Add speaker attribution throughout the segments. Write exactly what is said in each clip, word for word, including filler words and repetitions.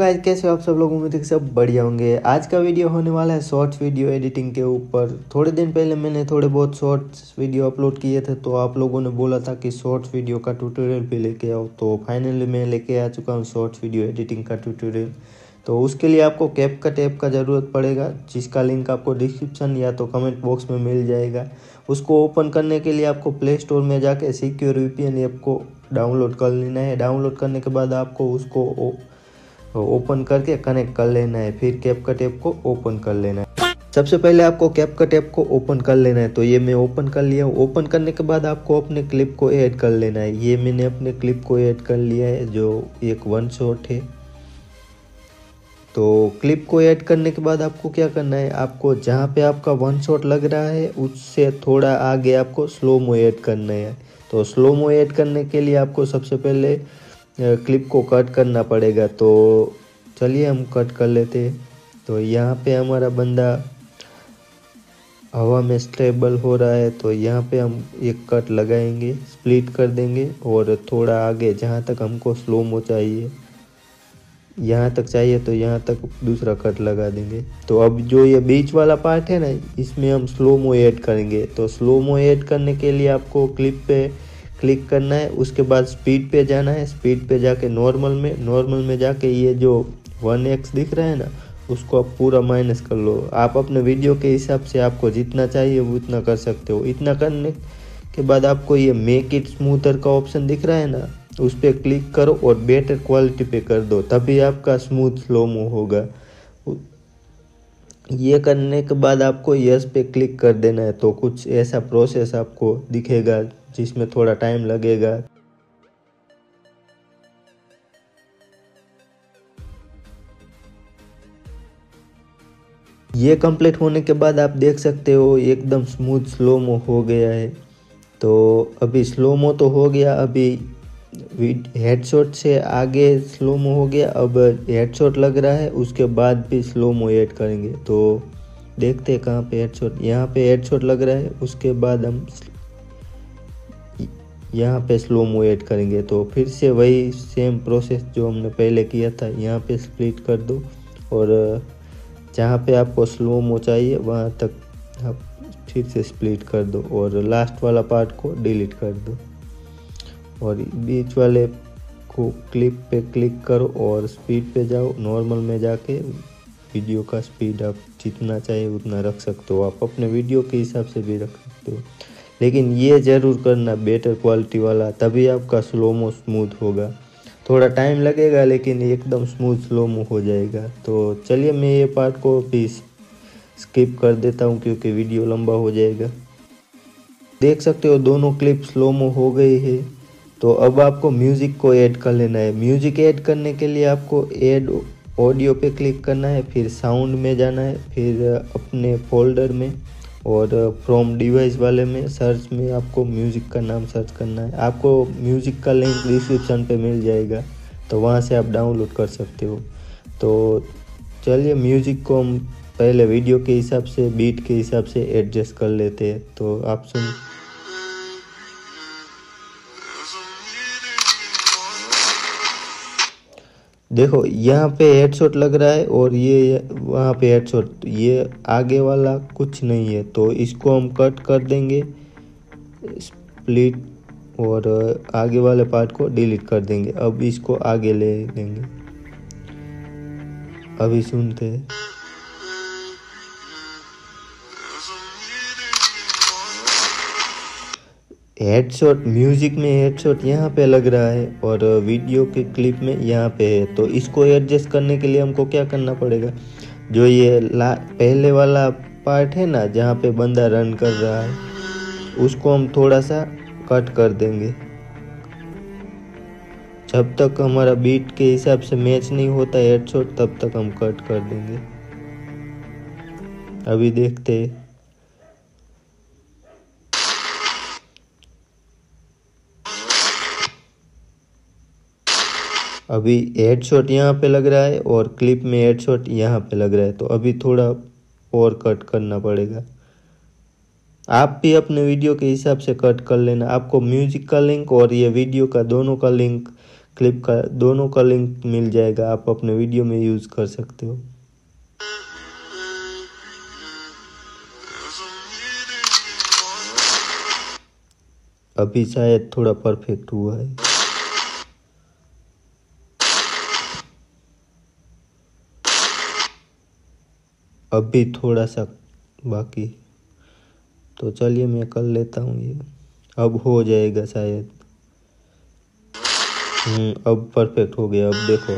Speaker 1: Guys, कैसे हो आप सब लोग। उम्मीद है कि सब बढ़िया होंगे। आज का वीडियो होने वाला है शॉर्ट्स वीडियो एडिटिंग के ऊपर। थोड़े दिन पहले मैंने थोड़े बहुत शॉर्ट्स वीडियो अपलोड किए थे, तो आप लोगों ने बोला था कि शॉर्ट्स वीडियो का ट्यूटोरियल भी लेके आओ, तो फाइनली मैं लेके आ चुका हूँ शॉर्ट्स वीडियो एडिटिंग का ट्यूटोरियल। तो उसके लिए आपको कैपकट ऐप का ज़रूरत पड़ेगा, जिसका लिंक आपको डिस्क्रिप्शन या तो कमेंट बॉक्स में मिल जाएगा। उसको ओपन करने के लिए आपको प्ले स्टोर में जाके सिक्योर वीपीएन ऐप को डाउनलोड कर लेना है। डाउनलोड करने के बाद आपको उसको ओपन करके कनेक्ट कर लेना है, फिर कैपकट ऐप को ओपन कर लेना है। सबसे पहले आपको कैपकट ऐप को ओपन कर लेना है, तो ये मैं ओपन कर लिया हूँ। ओपन करने के बाद आपको अपने क्लिप को ऐड कर लेना है। ये मैंने अपने क्लिप को ऐड कर लिया है, जो एक वन शॉट है। तो क्लिप को ऐड करने के बाद आपको क्या करना है, आपको जहाँ पे आपका वन शॉट लग रहा है उससे थोड़ा आगे आपको स्लो मो ऐड करना है। तो स्लो मो ऐड करने के लिए आपको सबसे पहले क्लिप को कट करना पड़ेगा। तो चलिए हम कट कर लेते हैं। तो यहाँ पे हमारा बंदा हवा में स्टेबल हो रहा है, तो यहाँ पे हम एक कट लगाएंगे, स्प्लिट कर देंगे और थोड़ा आगे जहाँ तक हमको स्लो मो चाहिए, यहाँ तक चाहिए तो यहाँ तक दूसरा कट लगा देंगे। तो अब जो ये बीच वाला पार्ट है ना, इसमें हम स्लो मो ऐड करेंगे। तो स्लो मो ऐड करने के लिए आपको क्लिप पे क्लिक करना है, उसके बाद स्पीड पे जाना है। स्पीड पे जाके नॉर्मल में नॉर्मल में जाके ये जो वन एक्स दिख रहा है ना, उसको आप पूरा माइनस कर लो। आप अपने वीडियो के हिसाब से आपको जितना चाहिए वो उतना कर सकते हो। इतना करने के बाद आपको ये मेक इट स्मूथर का ऑप्शन दिख रहा है ना, उस पर क्लिक करो और बेटर क्वालिटी पे कर दो, तभी आपका स्मूथ स्लो मो होगा। ये करने के बाद आपको यस पे क्लिक कर देना है। तो कुछ ऐसा प्रोसेस आपको दिखेगा जिसमें थोड़ा टाइम लगेगा। ये कंप्लीट होने के बाद आप देख सकते हो एकदम स्मूथ स्लो मो हो गया है। तो अभी स्लो मो तो हो गया, अभी हेडशॉट से आगे स्लो मो हो गया। अब हेडशॉट लग रहा है, उसके बाद भी स्लो मो ऐड करेंगे। तो देखते हैं कहाँ पे हेडशॉट, यहाँ पे हेडशॉट लग रहा है, उसके बाद हम यहाँ पे स्लो मो ऐड करेंगे। तो फिर से वही सेम प्रोसेस जो हमने पहले किया था, यहाँ पे स्प्लिट कर दो और जहाँ पे आपको स्लो मो चाहिए वहाँ तक आप फिर से स्प्लिट कर दो और लास्ट वाला पार्ट को डिलीट कर दो और बीच वाले को क्लिप पे क्लिक करो और स्पीड पे जाओ। नॉर्मल में जाके वीडियो का स्पीड आप जितना चाहिए उतना रख सकते हो, आप अपने वीडियो के हिसाब से भी रख सकते हो, लेकिन ये ज़रूर करना बेटर क्वालिटी वाला, तभी आपका स्लो मो स्मूथ होगा। थोड़ा टाइम लगेगा लेकिन एकदम स्मूथ स्लो मो हो जाएगा। तो चलिए मैं ये पार्ट को भी स्किप कर देता हूँ क्योंकि वीडियो लंबा हो जाएगा। देख सकते हो दोनों क्लिप स्लो मो हो गई है। तो अब आपको म्यूज़िक को ऐड कर लेना है। म्यूज़िक ऐड करने के लिए आपको ऐड ऑडियो पे क्लिक करना है, फिर साउंड में जाना है, फिर अपने फोल्डर में और फ्रॉम डिवाइस वाले में सर्च में आपको म्यूज़िक का नाम सर्च करना है। आपको म्यूज़िक का लिंक डिस्क्रिप्शन पे मिल जाएगा, तो वहाँ से आप डाउनलोड कर सकते हो। तो चलिए म्यूज़िक को हम पहले वीडियो के हिसाब से, बीट के हिसाब से एडजस्ट कर लेते हैं। तो आप सुन देखो, यहाँ पे हेडशॉट लग रहा है और ये वहाँ पे हेडशॉट, ये आगे वाला कुछ नहीं है। तो इसको हम कट कर देंगे, स्प्लिट, और आगे वाले पार्ट को डिलीट कर देंगे। अब इसको आगे ले लेंगे। अभी सुनते हैं। हेडशॉट म्यूजिक में हेडशॉट यहाँ पे लग रहा है और वीडियो के क्लिप में यहाँ पे है। तो इसको एडजस्ट करने के लिए हमको क्या करना पड़ेगा, जो ये ला पहले वाला पार्ट है ना, जहाँ पे बंदा रन कर रहा है, उसको हम थोड़ा सा कट कर देंगे। जब तक हमारा बीट के हिसाब से मैच नहीं होता हेडशॉट, तब तक हम कट कर देंगे। अभी देखते हैं। अभी हेडशॉट यहाँ पे लग रहा है और क्लिप में हेडशॉट यहाँ पे लग रहा है। तो अभी थोड़ा और कट करना पड़ेगा। आप भी अपने वीडियो के हिसाब से कट कर लेना। आपको म्यूजिक का लिंक और ये वीडियो का दोनों का लिंक क्लिप का दोनों का लिंक मिल जाएगा, आप अपने वीडियो में यूज़ कर सकते हो। अभी शायद थोड़ा परफेक्ट हुआ है। अभी थोड़ा सा बाकी, तो चलिए मैं कर लेता हूँ ये। अब हो जाएगा शायद। हम्म अब परफेक्ट हो गया। अब देखो,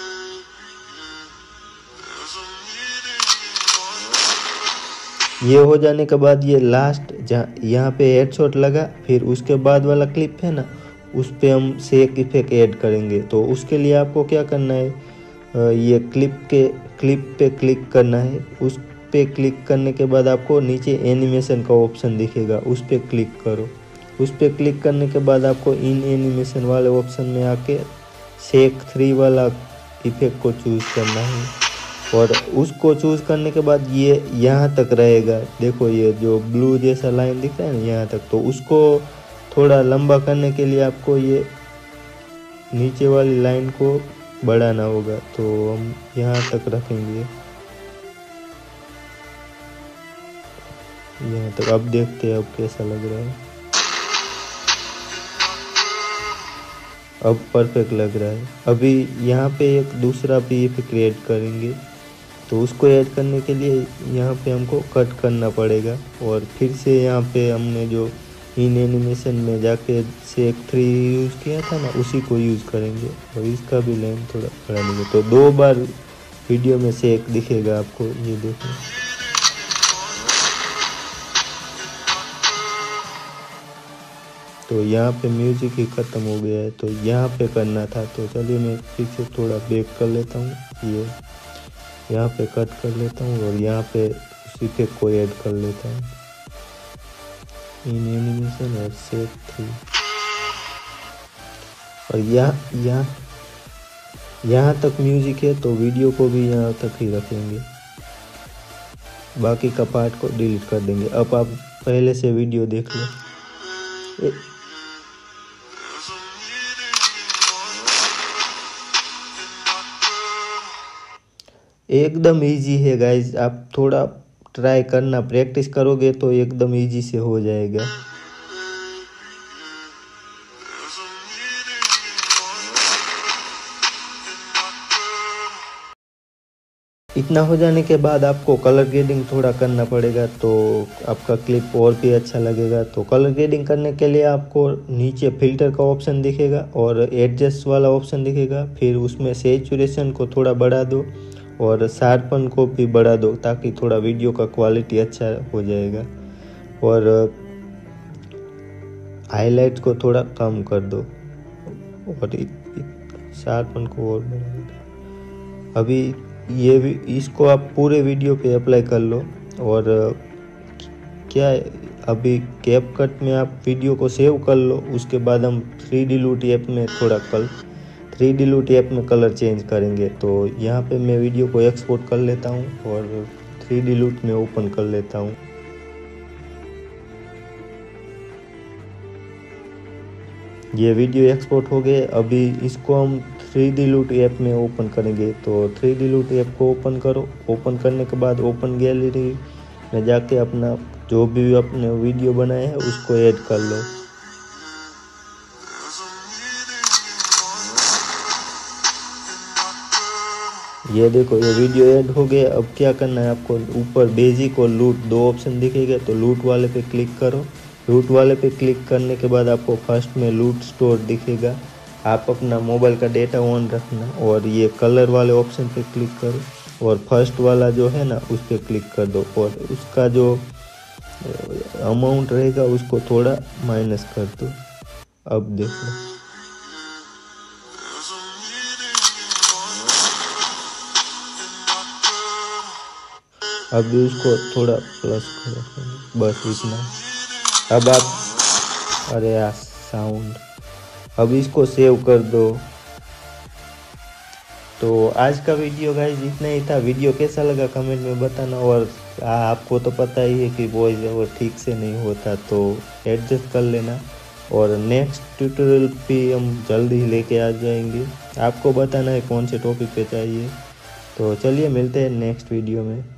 Speaker 1: ये हो जाने के बाद ये लास्ट जहाँ यहाँ पे हेडशॉट लगा, फिर उसके बाद वाला क्लिप है ना, उस पे हम शेक इफेक्ट ऐड करेंगे। तो उसके लिए आपको क्या करना है, ये क्लिप के क्लिप पे क्लिक करना है। उस पे क्लिक करने के बाद आपको नीचे एनिमेशन का ऑप्शन दिखेगा, उस पे क्लिक करो। उस पे क्लिक करने के बाद आपको इन एनिमेशन वाले ऑप्शन में आके शेक थ्री वाला इफेक्ट को चूज़ करना है। और उसको चूज़ करने के बाद ये यहाँ तक रहेगा। देखो ये जो ब्लू जैसा लाइन दिख रहा है ना, यहाँ तक। तो उसको थोड़ा लंबा करने के लिए आपको ये नीचे वाली लाइन को बढ़ाना होगा। तो हम यहाँ तक रखेंगे, यहाँ तक। अब देखते हैं अब कैसा लग रहा है। अब परफेक्ट लग रहा है। अभी यहाँ पे एक दूसरा भी इफेक्ट ऐड करेंगे, तो उसको ऐड करने के लिए यहाँ पे हमको कट करना पड़ेगा। और फिर से यहाँ पे हमने जो इन एनिमेशन में जाके शेक थ्री यूज़ किया था ना, उसी को यूज़ करेंगे। और इसका भी लेंथ थोड़ा बढ़ा देंगे, तो दो बार वीडियो में शेक दिखेगा आपको। ये देखो, तो यहाँ पे म्यूजिक ही ख़त्म हो गया है, तो यहाँ पे करना था। तो चलिए मैं फिर से थोड़ा बैक कर लेता हूँ। ये यहाँ पे कट कर लेता हूँ और यहाँ पे उसी पे को ऐड कर लेता हूँ, इन एनिमेशन और शेक थ्री। और यहाँ यहाँ यहाँ तक म्यूजिक है, तो वीडियो को भी यहाँ तक ही रखेंगे, बाकी का पार्ट को डिलीट कर देंगे। अब आप पहले से वीडियो देख लो। एकदम इजी है गाइज, आप थोड़ा ट्राई करना, प्रैक्टिस करोगे तो एकदम इजी से हो जाएगा। इतना हो जाने के बाद आपको कलर ग्रेडिंग थोड़ा करना पड़ेगा, तो आपका क्लिप और भी अच्छा लगेगा। तो कलर ग्रेडिंग करने के लिए आपको नीचे फिल्टर का ऑप्शन दिखेगा और एडजस्ट वाला ऑप्शन दिखेगा। फिर उसमें सैचुरेशन को थोड़ा बढ़ा दो और शार्पन को भी बढ़ा दो, ताकि थोड़ा वीडियो का क्वालिटी अच्छा हो जाएगा। और हाईलाइट को थोड़ा कम कर दो और शार्पन को और बढ़ा दो। अभी ये भी, इसको आप पूरे वीडियो पे अप्लाई कर लो। और क्या है, अभी कैपकट में आप वीडियो को सेव कर लो, उसके बाद हम थ्री डी लूट ऐप में थोड़ा कल थ्री डी लूट ऐप में कलर चेंज करेंगे। तो यहाँ पे मैं वीडियो को एक्सपोर्ट कर लेता हूँ और थ्री डी लूट में ओपन कर लेता हूँ। ये वीडियो एक्सपोर्ट हो गए। अभी इसको हम थ्री डी लूट ऐप में ओपन करेंगे। तो थ्री डी लूट ऐप को ओपन करो। ओपन करने के बाद ओपन गैलरी में जाके अपना जो भी अपने वीडियो बनाए हैं उसको ऐड कर लो। ये देखो, ये वीडियो ऐड हो गया। अब क्या करना है आपको, ऊपर बेसिक और लूट दो ऑप्शन दिखेगा, तो लूट वाले पे क्लिक करो। लूट वाले पे क्लिक करने के बाद आपको फर्स्ट में लूट स्टोर दिखेगा। आप अपना मोबाइल का डेटा ऑन रखना और ये कलर वाले ऑप्शन पे क्लिक करो और फर्स्ट वाला जो है ना उस पर क्लिक कर दो और उसका जो अमाउंट रहेगा उसको थोड़ा माइनस कर दो। अब देखो, अब उसको थोड़ा प्लस करो, बस इतना। अब आप, अरे यार साउंड, अब इसको सेव कर दो। तो आज का वीडियो गाइस इतना ही था। वीडियो कैसा लगा कमेंट में बताना। और आपको तो पता ही है कि वॉइस ओवर ठीक से नहीं होता, तो एडजस्ट कर लेना। और नेक्स्ट ट्यूटोरियल भी हम जल्द ही लेके आ जाएंगे। आपको बताना है कौन से टॉपिक पे चाहिए। तो चलिए मिलते हैं नेक्स्ट वीडियो में।